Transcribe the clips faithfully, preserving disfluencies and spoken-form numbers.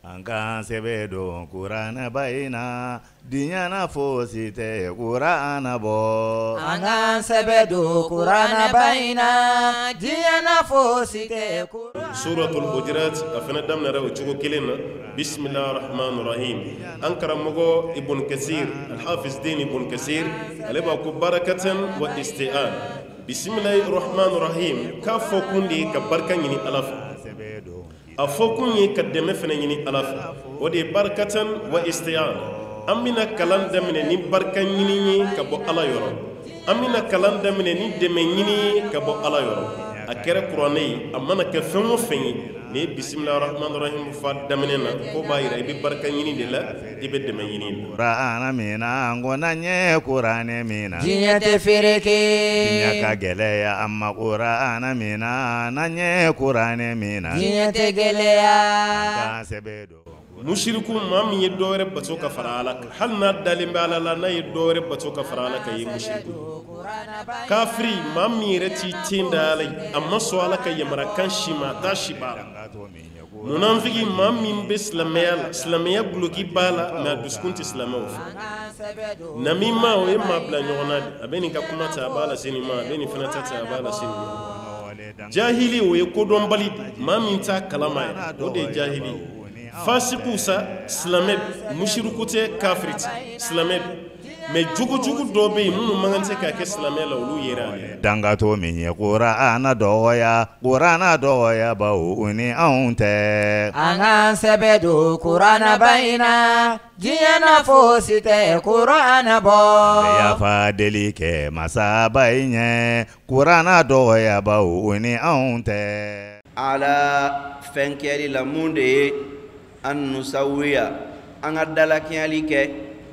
Ankan sebe don Kurana bayina dinyana fosi te Kurana bo. Ankan sebe don Kurana bayina dinyana fosi te Kurana. Suratul Hujurat afana damna raw chugo kelena bismillahir rahmanir rahim. Ankara mogo Ibn Kathir al-Hafiz Din Ibn Kathir aleba ku barakatan wa isti'an. Bismillahir rahmanir rahim ka fokundi ka barkan yini alafa. A fokun ye ka dɛmɛ fana ɲini Ala fɛ o de ye barakatan wa isti'an an bɛna kalan daminɛ ni barika ɲini ye ka bɔ Ala yɔrɔ an bɛna kalan daminɛ ni dɛmɛ ɲini ye ka bɔ Ala yɔrɔ a kɛra kuranɛ ye a mana kɛ fɛn o fɛn ye ni ye bismillahir rahmanir rahim fa daminɛ na ko b'a yira i bɛ barika ɲini de la i bɛ dɛmɛ ɲini de la. Kurana mina ngona nye Kurana mina diɲɛ tɛ fereke diɲɛ ka gɛlɛya amma Kurana mina na nye Kurana mina diɲɛ tɛ gɛlɛya. Ankan sebe don mushriku maa min ye dɔ wɛrɛ bato ka fara Ala kan hali n'a dalen bɛ Ala la n'a ye dɔ wɛrɛ bato ka fara Ala kan ye mushriku kafiri maa min yɛrɛ t'i ten da Ala ye a ma sɔn Ala ka yamarakan si ma a t'a si baara munafiki maa min bɛ silamɛya la silamɛya guloki b'a la mɛ a dusukun tɛ silamɛw fɛ namima o ye maa bila ɲɔgɔn na de a bɛ nin ka kuma ta a b'a lase nin ma a bɛ nin fana ta ta a b'a lase nin ma jahili o ye kodɔnbali de maa min t'a kalama yɛrɛ o de ye jahili ye fasiku sa silamɛ mushriku tɛ kafiri tɛ silamɛ mais jugu jugu dɔ bɛ yen minnu man kan tɛ ka kɛ silamɛ la olu yera ale dangato min ye Kurana dɔgɔya Kurana dɔgɔya bawo ni anw tɛ. Ankan sɛbɛ don Kurana bayina diɲɛna fosi tɛ Kurana bɔ. Bɛ yafa deli kɛ masa bayi ɲɛ Kurana dɔgɔya bawo ni anw tɛ. Ala fɛn kɛli la mun de ye an nusawiya an ka dalakɛɲɛli kɛ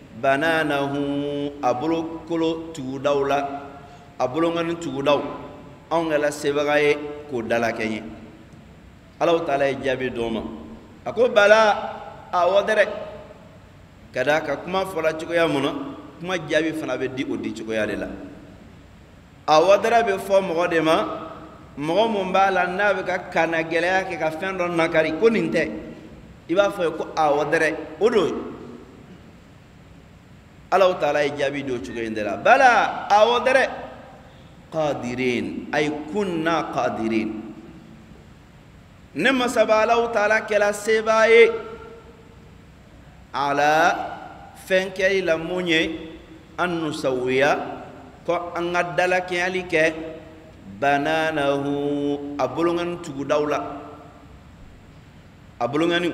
bananahu a bolo kolo tugudaw la a bolongani tugudaw anw kɛla sebaga ye k'o dalakɛɲɛ Alahu Taala ye jaabi d'o ma a ko bala awɔ dɛrɛ ka da ka kuma fɔla cogoya mun na kuma jaabi fana bɛ di o di cogoya de la awɔ dɛrɛ bɛ fɔ mɔgɔ de ma mɔgɔ mun b'a la n'a bɛ ka kana gɛlɛya kɛ ka fɛn dɔ nakari ko nin tɛ i b'a fɔ ko awɔ dɛrɛ o don Alahu Taala ye jaabi d'o cogo in de la bala awɔ dɛrɛ qadirin ay kunna qadirin ne masaba Alahu Taala kɛla sebaa ye ala fɛn kɛli la mun ye an nusawiya ko an ka dalakɛɲɛli kɛ bananahu a bolongani tugudaw la a bolongani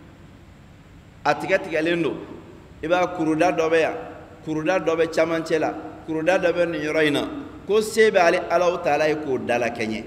a tigɛ tigɛlen don i b'a kuruda dɔ bɛ yan kuruda dɔ bɛ camancɛ la kuruda dɔ bɛ nin yɔrɔ in na ko se bɛ ale Alahu Taala ye k'o dalakɛɲɛ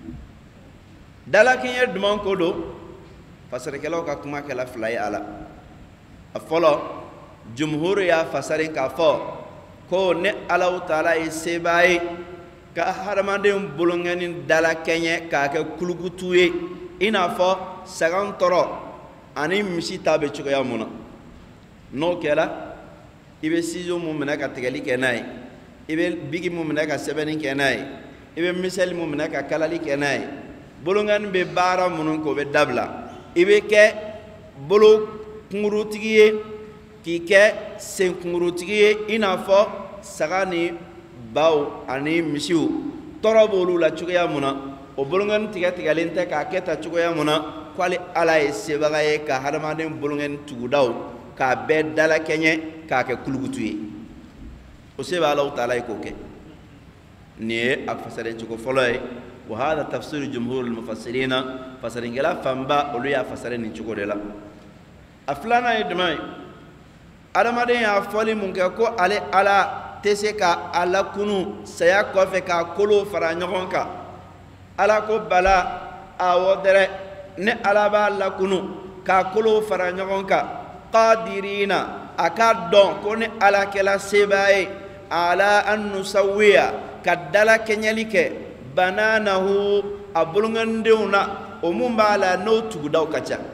dalakɛɲɛ duman ko don fasarikɛlaw ka kuma kɛla fila ye a la a fɔlɔ jumhur y'a fasari k'a fɔ ko ne Alahu Taala ye sebaa ye ka hadamaden bolongɛni dalakɛɲɛ k'a kɛ kulukutu ye i n'a fɔ sagan tɔrɔ ani misi ta bɛ cogoya mun na n'o kɛra i bɛ ciseau mun minɛ ka tigɛli kɛ n'a ye i bɛ bigi mun minɛ ka sɛbɛnni kɛ n'a ye i bɛ misɛli mun minɛ ka kalali kɛ n'a ye bolongɛni bɛ baara minnu k'o bɛ dabila i bɛ kɛ bolo kunkurutigi ye k'i kɛ sen kunkurutigi ye i n'a fɔ saga ni baw ani misiw tɔrɔ b'olu la cogoya mun na o bolongɛni tigɛ tigɛlen tɛ k'a kɛ ta cogoya mun na k'ale Ala ye sebaga ye ka hadamaden bolongɛni tugudaw k'a bɛɛ dalakɛɲɛ k'a kɛ kulukutu ye o se bɛ Alahu Taala ye k'o kɛ nin ye a fasaren cogo fɔlɔ ye wa hada tafsiru jumhurul mufassirina fasarinkɛla fanba olu y'a fasare nin cogo de la a filanan ye jumɛn ye adamaden y'a fɔli mun kɛ ko ale Ala tɛ se ka a lakunu saya kɔfɛ k'a kolo fara ɲɔgɔn kan Ala ko bala awɔ dɛrɛ ne Ala b'a lakunu k'a kolo fara ɲɔgɔn kan qadirina a k'a dɔn ko ne Ala kɛla sebaa ye ala an nusawiya ka dalakɛɲɛli kɛ bananahu a bolongandenw na o mun b'a la n'o tugudaw ka ca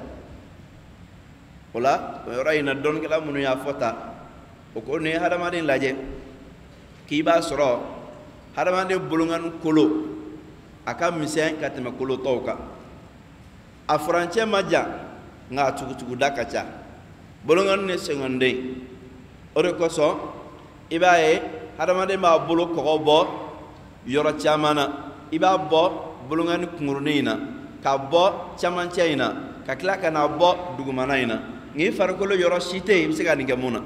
o la o yɔrɔ in na dɔnnikɛla minnu y'a fɔ ta o ko ni hadamaden lajɛ k'i b'a sɔrɔ hadamaden bolongani kolo a ka misɛn ka tɛmɛ kolo tɔw kan a furancɛ ma jan nga tugu tugu da ka ca bolongan ne sengande ore ko so ibaye hadamade ma bolo ko bo yoro chamana iba bo bolongan kungurnina ka bo chamanchaina ka kila kana bo dugumanaina ngi farkolo yoro shite ibsiga ni gamuna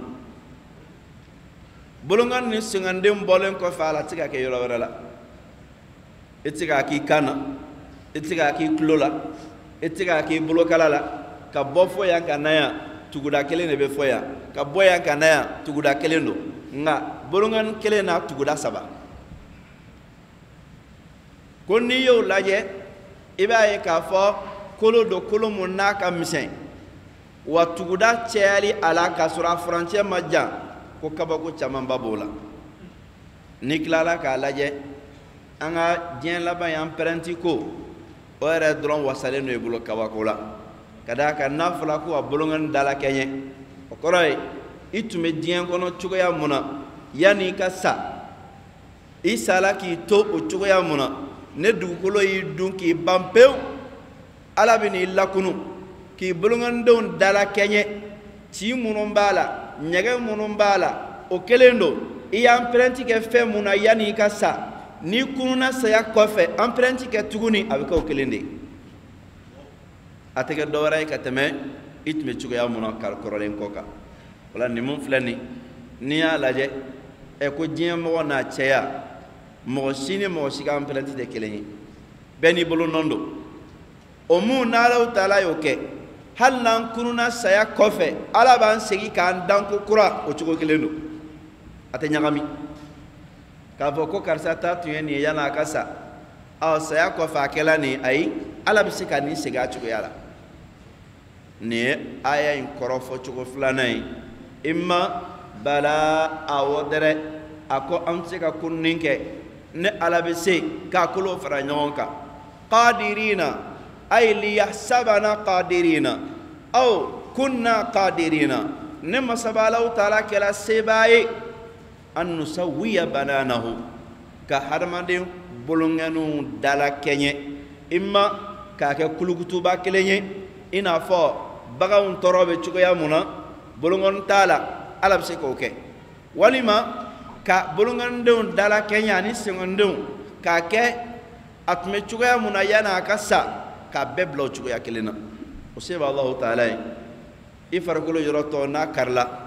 bolongan ni sengande mbolen ko fala tiga ke yoro wala itiga ki kana itiga ki klola itiga ki bolokalala ka bo fo ya kanaya tuguda kelen ne be fo ya ka bo ya kanaya tuguda kelen do nga bolongan kelen na tuguda saba konni yo laje ibaye ka fo kolo do kolo munna ka misen wa tuguda cheli ala ka sura frontier majja ko kaba ko chaman babola niklala ka laje anga dien laba yan parenti ko o era dron wasale no ebulo kawa kola kada ka nafula ko bolongan dala kenye o koroy itume dien kono chugoya muna yani ka sa isala ki to o chugoya muna ne dugukolo yi dunki bampeu ala bini lakunu ki bolongan don dala kenye ci munun bala nyage munun bala o kelendo iyam parenti ke fe muna yani ka sa ni kununa saya kofe emprunti ke tuguni abika okelende atege dowara ka teme itme chugo ya mona kal korolen koka wala ni mun flani ni ya laje e ko jiem mo na cheya mo sini mo siga emprunti de keleni beni bulu nondo o mu na law taala yoke hal nan kununa saya kofe ala ban segi kan danko kura o chugo kelendo ate nyagami ka fo ko karsa ta tuye ni yana kasa aw saya ko fa kela ni ay ala bisika ni sega chugo yala ni aya in korofo chugo flanai imma bala awodere ako amsika kunninke ne ala bisi ka kulo fara nyonka qadirina ay li yahsabana qadirina aw kunna qadirina ne masabalau taala kela sebaye an nusawiya bananahu ka hadamanden bolonganu dala kenye imma ka ke kulukutuba kelenye ina fo bagawun torobe chugoya muna bolongon tala alabse ko ke walima ka bolongon dala kenya ni sengondon ka ke atme chugoya muna yana kasa ka beblo chugoya kelena o seba allah taala ifarkulo yoroto na karla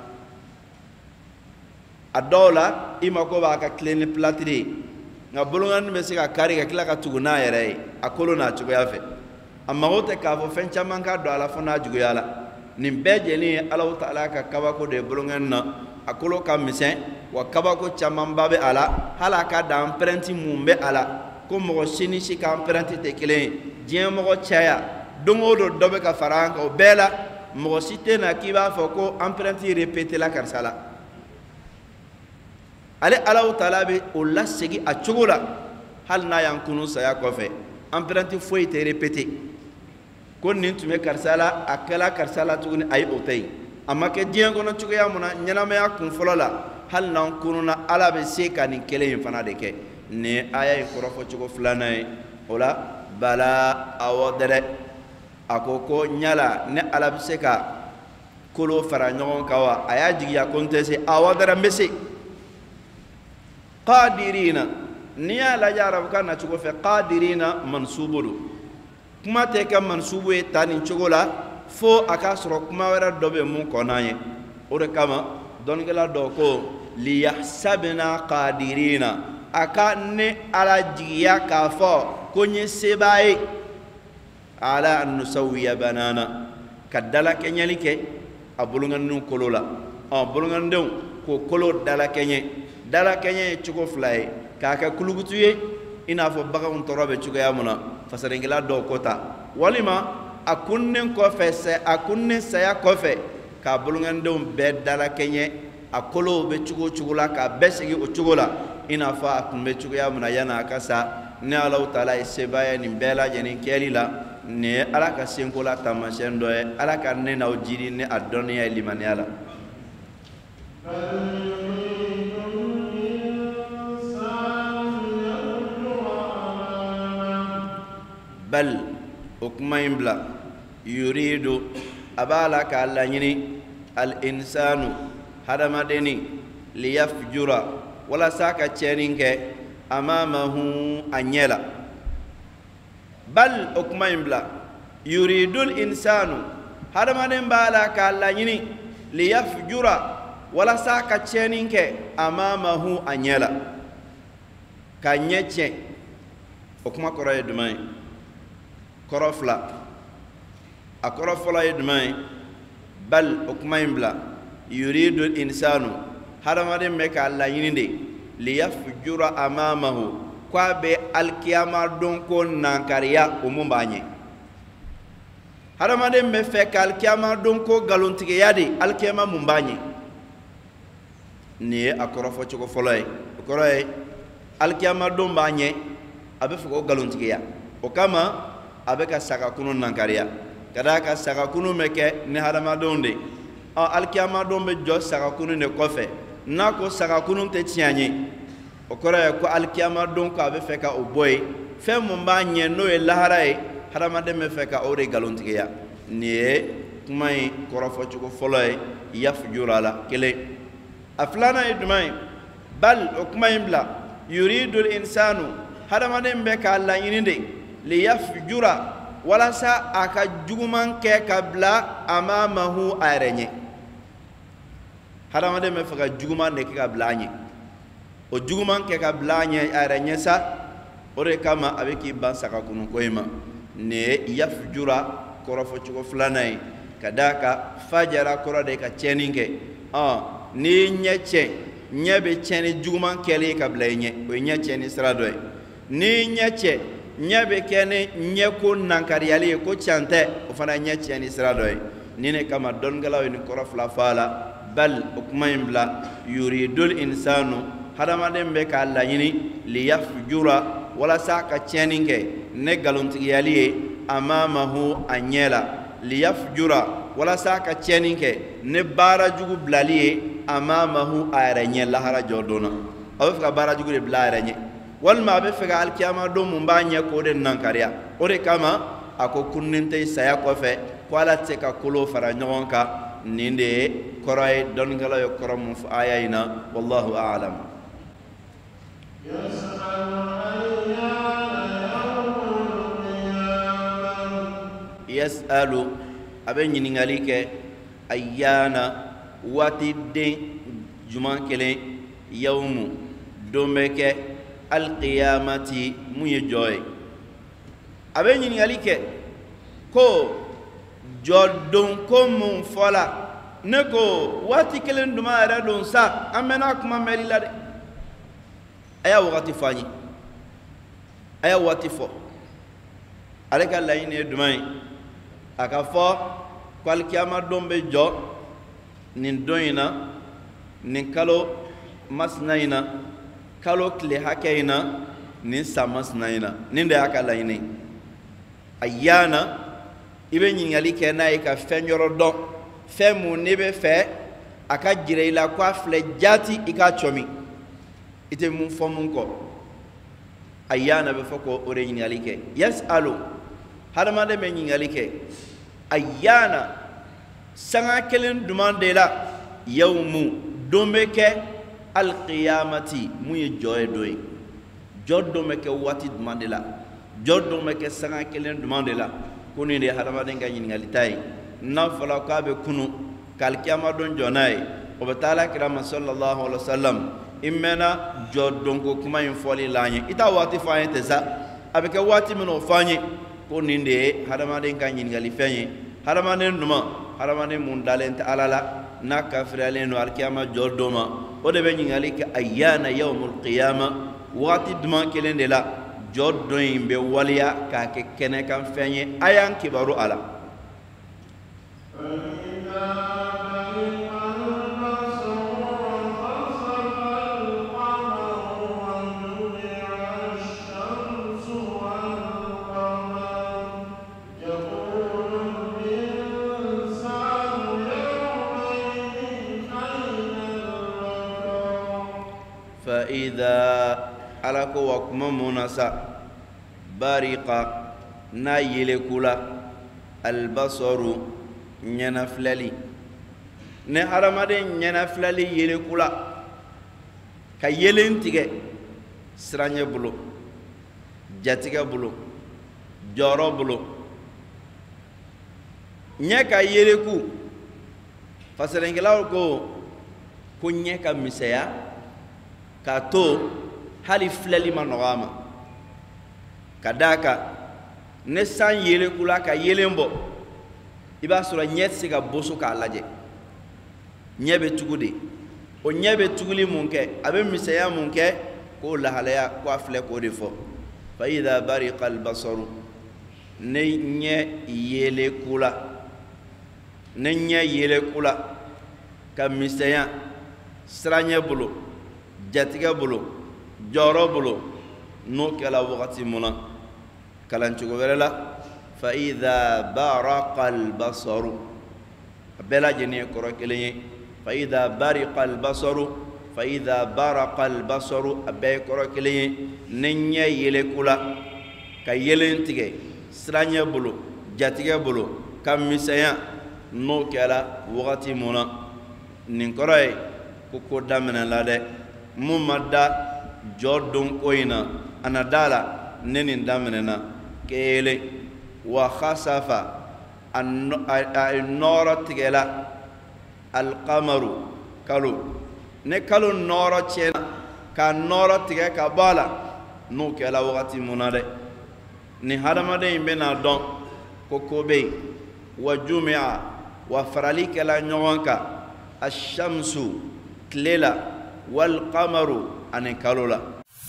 adola ima ko ba ka clean platri nga bolongan me se ka kari ka kila ka tuguna yere akolo na chugo yafe amma wote ka fo fencha man ka do ala fona jugo yala nim beje ni allah taala ka kaba ko de bolongan na akolo ka misen wa kaba ko chaman babe ala hala ka da emprunti mumbe ala ko mo sini si ka emprunti te kelen dien mo chaya dongo do dobe ka faranga o bela mo site na kiba fo ko emprunti répéter la karsala ale alaw taala be o la segi a cogo la hali n'a y'an kunu saya kɔfɛ emprunti foyi tɛ répété ko nin tun bɛ karisa la a kɛla karisa la tuguni a ye o tɛ yen a ma kɛ diɲɛ kɔnɔ cogoya mun na ɲɛnamaya kun fɔlɔ la hali n'an kununa ala bɛ se ka nin kelen in fana de kɛ nin aya in kɔrɔfɔ cogo filanan ye o la bala awɔ dɛrɛ a ko ko ɲala ne ala bɛ se ka kolo fara ɲɔgɔn kan wa a y'a jigiya ko n tɛ se awɔ dɛrɛ n bɛ se qadirina niya la jarab kana chugo fe qadirina mansubudu kuma te ka mansubu e tani chugo la fo aka soro kuma wera dobe mun konaye ore kama don gela do ko li yahsabna qadirina aka ne ala jiya ka fo ko nye sebae ala an nusawiya banana kadala kenyalike abulungan nu kolola a bulungan dew ko kolo dala kenye dala kenye chugo fly kaka kulugutuye ina fo bagawun torobe chugo ya muna fasarengila do kota walima akunnen ko fe se akunnen saya ko fe ka bulungan dew be dala kenye akolo be chugo chugo la ka besigi o chugo la ina fa akumbe chugo ya muna yana akasa ne Allah taala isebaya ni bela jeni kelila ne ala ka senko la tamashen do e ala ka ne na ojiri ne adoniya limani ala bal ukma imbla yuridu abala ka lanyini al insanu hadamadeni liyafjura wala saka cheninke amamahu anyela bal okuma imbla yuridul insanu hadamaden bala ka lanyini liyafjura wala saka cheninke amamahu anyela kanyeche okuma koro edumai koro fla akoro fola edumai bal okuma imbla yuridul insanu hadamaden me ka lanyini de liyafjura amamahu kwa be alkiyama don ko nankariya umumbanye hadamaden me fe ka alkiyama don ko galontige yadi alkiyama mumbanye ni akoro fo choko folay akoro e alkiyama don banye abe fo ko galontige ya o kama abe ka saka kunu nankariya kada ka saka kunu meke ni hadamadon de alkiyama don be jo saka kunu ne kofe na ko saka kunu te tianye o kora ko alkiyama don ko abe feka o boy fe mun ba nye no e lahara e harama de me feka o re galontige ya ni kumai korofo chuko foloy yafjura la kele aflana idmai bal o kumai bla yuridu al insanu harama de be ka la yininde li yafjura wala sa aka juguman ke kabla amamahu arenye harama de me feka juguman de ka blanye o juguman ke ka blanye arenye sa ore kama abeki ban saka kunu koyma ne yafjura korofo chuko flanai kadaka fajara korode ka cheninge ah ni nyeche nyebe cheni juguman kele ka blenye o nyeche ni sradoy ni nyeche nyebe kene nyeko nankariali ko chante o fana nyeche ni sradoy nine kama dongala ni korofla fala bal ukmaymbla yuridul insanu hadamaden be ka Allah yini li yafjura wala saka cheninge ne galontigiyaliye amamahu anyela li yafjura wala saka cheninge ne bara jugu blaliye amamahu ayrenye lahara jordona abe fika bara jugu de blaranye wal ma be fika alkiyama do mumbanye ko de nankariya ore kama ako kunninte saya ko fe wala te ka kolo fara nyonka ninde koray don ngala yo korom ayayna wallahu a'lam yas'alu abe ñiningali ke ayyana wati den juman kelen yawmu dombe ke alqiyamati mu ye joy abe ñiningali ke ko jodon ko mun fola ne ko wati kelen duma ara don sa amena kuma meli la de aya wakati fani aya wati fo aleka layine dumai aka fo kwal kiyama dombe jo nin doyina nin kalo masnaina kalo kle hakaina nin samasnaina nin da aka layine ayana ibe nyingali ke na ka fenyoro do femu ne be fe aka jireila kwa fle jati ika chomi ite mun fo mun ko ayana be foko ore nyingali ke yasalu hadama de be nyingali ke ayana sanga kelen demande la yawmu dombe ke alqiyamati muy joy doy joddo me ke wati demande la joddo me ke sanga kelen demande la kuni de hadama de ngani ngali tay na fala ka be kunu kal kiyama don jonay o batala kirama sallallahu alaihi wasallam imena joddo ko kuma in foli lañe ita wati fayete sa abeke wati mino fanye ko ninde hadama de ngani ngali fanye hadama ne numa hadama ne mun dalente alala na kafirale no alkiyama jordoma o de be ngali ke ayana yawmul qiyama wati duma kelende la joddo imbe waliya ka ke kene kan fenye ayan kibaru ala فإذا alako wa kuma munasa bariqa na yele kula albasaru ɲɛnafilɛli ni hadamaden ɲɛnafilɛli yelekula ka yelen tigɛ siranɲɛ bolo jatigɛ bolo jɔrɔ bolo ɲɛ ka yeleku fasɛrɛnkɛlaw ko ko ɲɛ ka misɛya k'a to hali filɛli ma nɔgɔ a ma ka d'a kan ne san yelekula ka yelen bɔ i b'a sɔrɔ ɲɛ tɛ se ka boso k'a lajɛ ɲɛ bɛ tugu de o ɲɛ bɛ tuguli mun kɛ a bɛ misɛya mun kɛ k'o lahalaya ko a filɛ k'o de fɔ fa idha bariqa albasaru ne ɲɛ yelekula ne ɲɛ yelekula ka misɛya siranɲɛ bolo jatigɛ bolo jɔrɔ bolo n'o kɛla wagati mun na kalancogo wɛrɛ la fa idha baraqa albasaru a bɛɛ lajɛlen ye kɔrɔ kelen ye fa idha bariqa albasaru fa idha baraqa albasaru a bɛɛ ye kɔrɔ kelen ye ne ɲɛ yelekula ka yelen tigɛ siranɲɛ bolo jatigɛ bolo ka misɛya n'o kɛla wagati mun na nin kɔrɔ ye ko ko daminɛla dɛ mun ma da jɔ don ko in na a na da la ne nin daminɛna kelen wa khasafa a nɔɔrɔ tigɛla alqamaru kalo ne kalo nɔɔrɔ tiɲɛna ka nɔɔrɔ tigɛ ka bɔ a la n'o kɛla wagati mun na dɛ nin hadamaden in bɛna dɔn ko ko bɛ yen wa jumi'a wa farali kɛla ɲɔgɔn kan ashamsu tile la wal qamaru ani kalo la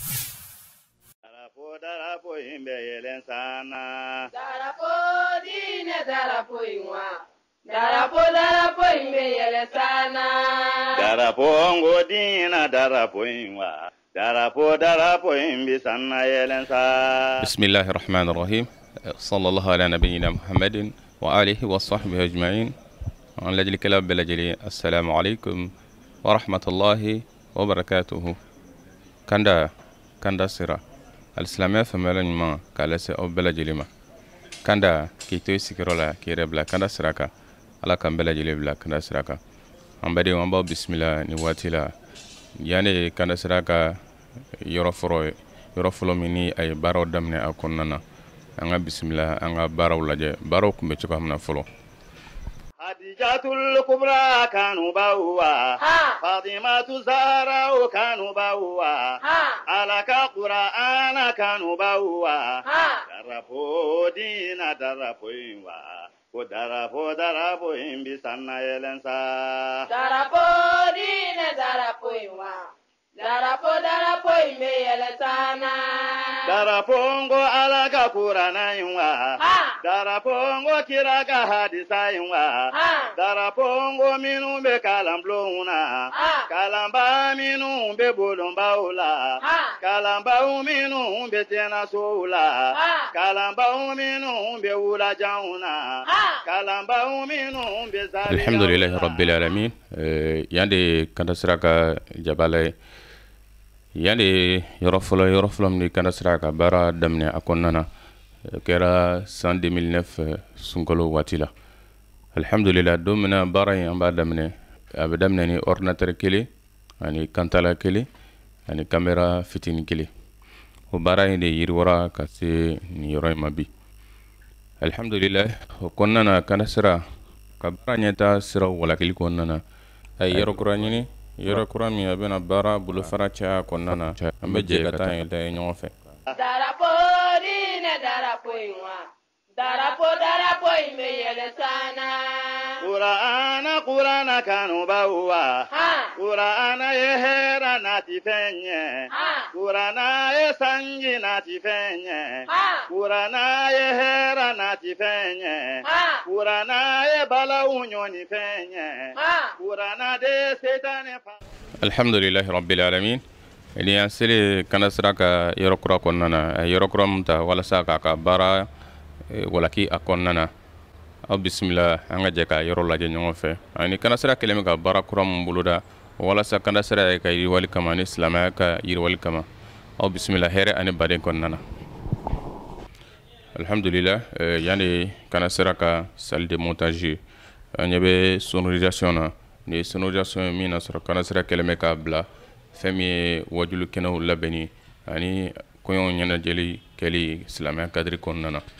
Darapo imbe yelen sana. Darapo dine darapo inwa. Darapo darapo imbe yelen sana. Darapo ngo dina darapo inwa. Darapo darapo imbe sana yelen sa. Bismillahir Rahmanir Rahim. Sallallahu ala nabiyyina Muhammadin wa alihi wa sahbihi ajma'in. An lajli kalam belajli. Assalamu alaikum wa rahmatullahi wa barakatuhu. Kanda kanda sira. Al-Islamia famela nyuma kala se o bela jelima kanda ki to sikirola ki rebla kanda siraka ala kan bela jelibla kanda siraka ambade wamba bismillah ni watila yani kanda siraka yoro foro yoro folo mini ay baro damne akonnana anga bismillah anga baraw laje baraw kumbe ci ko amna folo Hadijatul Kubra kanu bawa Fatimatu Zahra kanu bawa Alaka Qur'ana kanu bawa Darapo dina darapo inwa Ko darapo darapo imbi sanna yelensa Darapo dine darapo inwa Darapo darapo imbe yelesana Darapongo alaka Qur'ana inwa Darapongo kiraka hadisa inwa Darapongo minu be kalamblo una Kalamba minu be bolomba ula Kalamba minu be tena soula Kalamba minu be ula jauna Kalamba minu be zali Alhamdulillah rabbil alamin yande kanda siraka jabale yande yoro folo yoro folom ni kanda siraka bara damne akonnana kera san deux mille neuf sunkolo watila alhamdulillah domina bara yamba damne abadamne ni ordinateur kele ani kantala kele ani camera fitini kele o bara inde yirwara kase ni yoro mabi alhamdulillah konnana kanda sira ka bara nyata sira wala kili konnana ay yoro kurani yoro kurami abena bara bulu faracha konnana ambe je kata yelde nyofe Darapo dine darapo inwa Darapo darapo imbe yelesana Qur'ana Qur'ana kanu bawa Qur'ana yehera nati fenye Qur'ana yesanji nati fenye Qur'ana yehera nati fenye Qur'ana yebala unyoni fenye Qur'ana de setane fa Alhamdulillah rabbil alamin ili yansili kana siraka yorokura konnana yorokura mta wala saka ka bara wala ki akonnana aw bismillah anga jeka yoro laje nyongo fe ani kana sira keleme ka bara kuram buluda wala sa kana sira ka yi wali kama ni islamaya ka yi wali kama aw bismillah here ani baden konnana alhamdulillah yani kana sira ka salle de montage an ɲɛ bɛ sonorisation na ni ye sonorisation ye min na sɔrɔ Kandasira kɛlen bɛ k'a bila fɛn min ye wajulu kɛnɛw labɛnni ani kɔɲɔw ɲɛnajɛli kɛli silamɛya kadiri kɔnɔna na.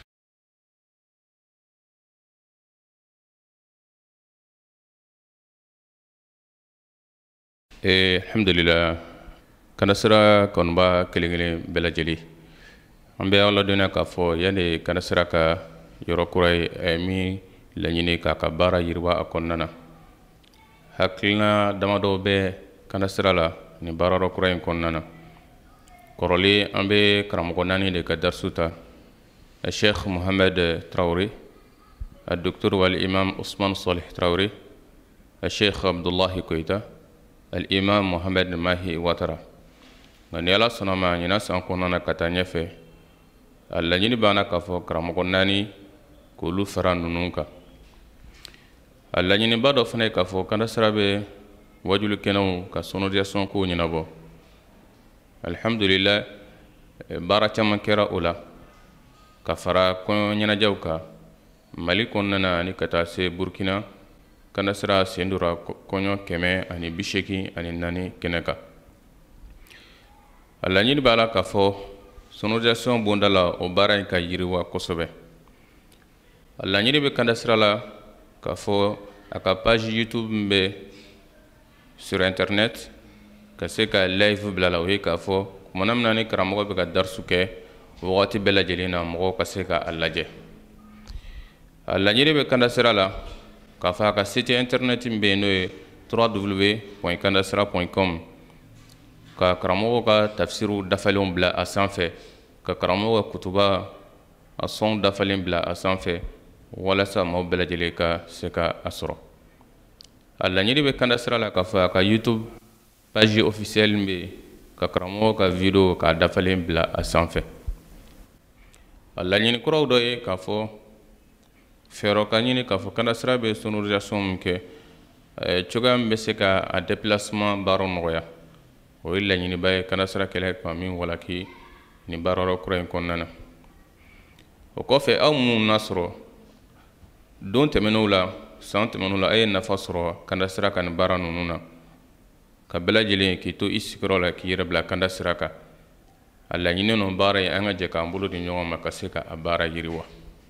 Eh, alhamdulillah Kandasira kanuba kelen kelen bɛɛ lajɛlen an bɛ Ala dɔnniya k'a fɔ yanni Kandasira ka yɔrɔ kura ye a ye min laɲini k'a ka baara yiriwa a kɔnɔna na. Hakilina damadɔ bɛ Kandasira la nin baara yɔrɔ kura in kɔnɔna na. Kɔrɔlen an bɛ karamɔgɔ naani de ka darisu ta Sheikh Mohamed Traoré, Docteur wal Imam Ousmane Salih Traoré, Sheikh Abdullahi Koita, Al-Imam Mohamed Mahi Ouattara. Nka ni Ala sɔnna ma ɲinan san kɔnɔna na ka taa ɲɛfɛ a laɲini b'an k'a fɔ karamɔgɔ naani k'olu fara ninnu kan. A laɲiniba dɔ fana ye k'a fɔ Kandasira bɛ wajulu kɛnɛw ka sonorisation kow ɲɛnabɔ. Alhamdulillah baara caman kɛra o la ka fara kɔɲɔ ɲɛnajɛw kan Mali kɔnɔna na ani ka taa se Burkina. Kandasira sen dora kɔɲɔ kɛmɛ ani bi seegin ani naani kɛnɛ kan. A laɲini b'a la k'a fɔ sonorisation bonda la o baara in ka yiriwa kosɛbɛ. A laɲini bɛ Kandasira la k'a fɔ a ka page YouTube min bɛ sur internet ka se ka live bila la o ye k'a fɔ kumana min na ni karamɔgɔ bɛ ka darisu kɛ wagati bɛɛ lajɛlen na mɔgɔw ka se ka a lajɛ. A laɲini bɛ Kandasira la k'a fɔ a ka site internet min bɛ yen n'o ye w w w point kandasira point com ka karamɔgɔw ka tafsiru dafalenw bila a sanfɛ ka karamɔgɔw ka kutuba a sɔn dafalen bila a sanfɛ walasa maaw bɛɛ lajɛlen ka se ka a sɔrɔ. A laɲini bɛ Kandasira la k'a fɔ a ka YouTube page officielle min bɛ yen ka karamɔgɔw ka video k'a dafalen bila a sanfɛ. A laɲini kuraw dɔ ye k'a fɔ fɛɛrɛ ka ɲini k'a fɔ Kandasira bɛ sonorisation min kɛ cogoya min bɛ se ka a déplacement baaraw nɔgɔya o ye laɲiniba ye Kandasira kɛlɛ ka min walaki nin baara yɔrɔ kura in kɔnɔna na. O kɔfɛ aw minnu n'a sɔrɔ don tɛmɛnenw la san tɛmɛnenw la a ye nafa sɔrɔ Kandasira ka nin baara ninnu na ka bɛɛ lajɛlen k'i to i sigiyɔrɔ la k'i yɛrɛ bila Kandasira kan. A laɲini ninnu baara in an ka jɛ k'an bolo di ɲɔgɔn ma ka se ka a baara yiriwa.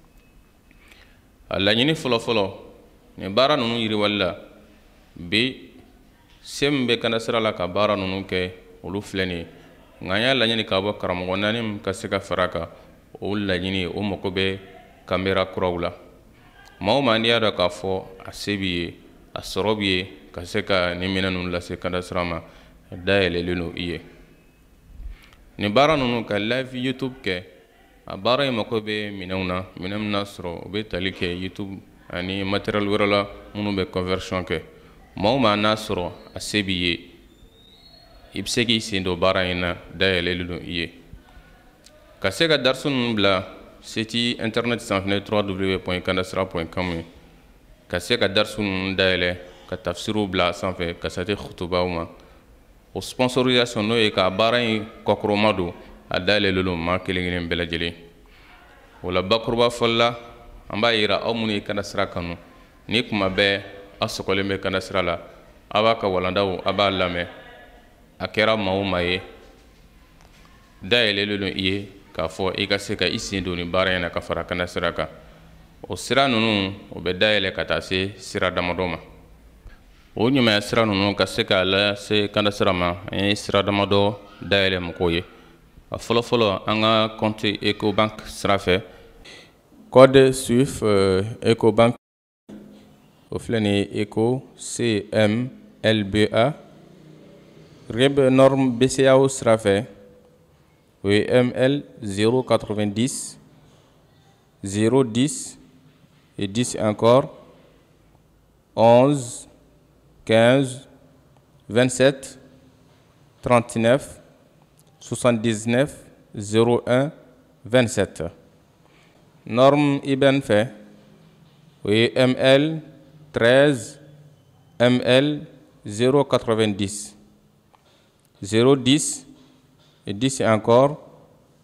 A laɲini fɔlɔfɔlɔ nin baara ninnu yiriwali la bi se min bɛ Kandasira la ka baara ninnu kɛ olu filɛ nin ye nka an y'a laɲini k'a bɔ karamɔgɔ naani min ka se ka fara kan o laɲini o mago bɛ kamera kuraw la. Maa o maa n'i y'a dɔn k'a fɔ a se b'i ye a sɔrɔ b'i ye ka se ka nin minɛn ninnu lase Kandasira ma dayɛlɛlen don i ye. Nin baara ninnu ka live YouTube kɛ a baara in mago bɛ minɛnw na minɛn min n'a sɔrɔ u bɛ tali kɛ YouTube ani matériel wɛrɛ la minnu bɛ conversion kɛ. Maa o maa n'a sɔrɔ a se b'i ye i bɛ se k'i sen don baara in na dayɛlɛlen don i ye. Ka se ka darisu ninnu bila site internet sanfɛ w w w point kandasira point com ka se ka darisu ninnu dayɛlɛ ka tafsiru bila a sanfɛ ka se khutubaw ma. O sponsorisation n'o ye ka baara in kɔkɔrɔma don a dayɛlɛlen don maa kelen kelen bɛɛ lajɛlen. O la bakuruba fɔli la an b'a yira aw minnu ye Kandasira kanu ni kuma bɛɛ aw sɔgɔlen bɛ Kandasira la a b'a ka walandaw a b'a lamɛn a kɛra maa o maa ye dayɛlɛlen don i ye k'a fɔ i ka se ka i sen don nin baara in na ka fara Kandasira kan. O sira ninnu o bɛ dayɛlɛ ka taa se sira damadɔ ma. O ɲumanya sira ninnu ka se k'a lase Kandasira ma an ye sira damadɔ dayɛlɛ mɔgɔw ye. A fɔlɔfɔlɔ an ka compte Ecobank sira fɛ code suif Ecobank o filɛ nin ye Eco C M L B A. Rib norme B C A O sira fɛ o ye M L zéro quatre-vingt-dix zéro dix et dix encore onze quinze vingt-sept trente-neuf soixante-dix-neuf zéro un vingt-sept. Norme I B N fait oui, M L treize M L zéro quatre-vingt-dix zéro dix et dix encore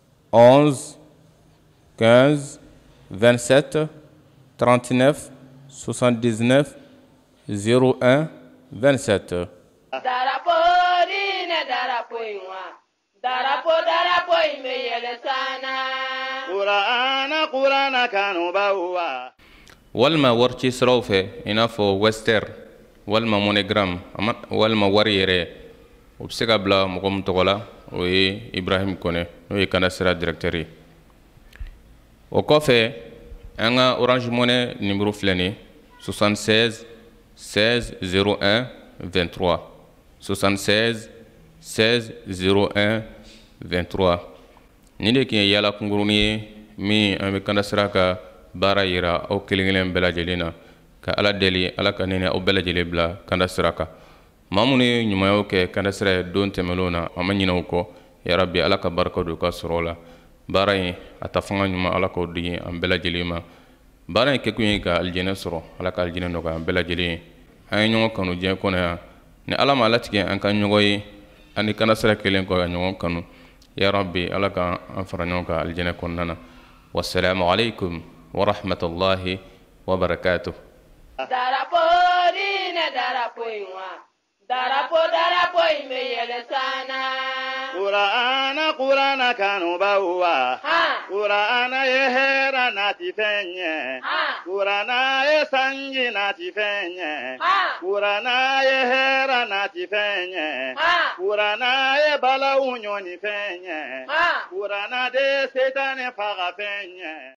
onze quinze vingt-sept trente-neuf soixante-dix-neuf zéro un vingt-sept. Darapo dina darapo inwa. Darapo darapo ime yele sana. Qur'ana Qur'ana kanu bawa. Walma warci siraw fɛ i n'a fɔ western walma monogram walma wari yɛrɛ o bɛ se ka bila mɔgɔ min tɔgɔ la o ye Ibrahim Kone n'o ye Kanda Sira directeur ye. O kɔfɛ an ka Orange Money numéro filɛ nin ye soixante-seize seize zéro un vingt-trois soixante-seize seize zéro un vingt-trois. Nin de tun ye yaala kunkurunin ye min an bɛ Kanda Sira ka baara yira aw kelen kelen bɛɛ lajɛlen na ka Ala deli Ala ka nɛnɛ aw bɛɛ lajɛlen bila Kanda Sira kan. Maa minnu ye ɲumanyaw kɛ Kanda Sira ye don tɛmɛnlenw na an ma ɲinɛ u kɔ yarabi Ala ka barika don ka sɔrɔ o la. Baara in a ta fanga ɲuman Ala k'o di an bɛɛ lajɛlen ma. Baara in kɛkun ye ka alijinɛ sɔrɔ Ala ka alijinɛ nɔgɔya an bɛɛ lajɛlen ye. An ye ɲɔgɔn kanu diɲɛ kɔnɔ yan ni Ala ma latigɛ an ka ɲɔgɔn ye ani Kanda Sira kelen kɔ ka ɲɔgɔn kanu yarabi Ala ka an fara ɲɔgɔn kan alijinɛ kɔnɔna na. Wassalamu alaikum wa rahmatullahi wa barakatuh. Darapo dina darapo inwa. Darapo darapo ime yele sana. Qur'ana Qur'ana kanu bawa. Qur'ana ye hera nati fenye. Qur'ana ye sanji nati fenye. Qur'ana ye hera nati fenye. Qur'ana ye bala unyoni fenye. Qur'ana de setane faga fenye.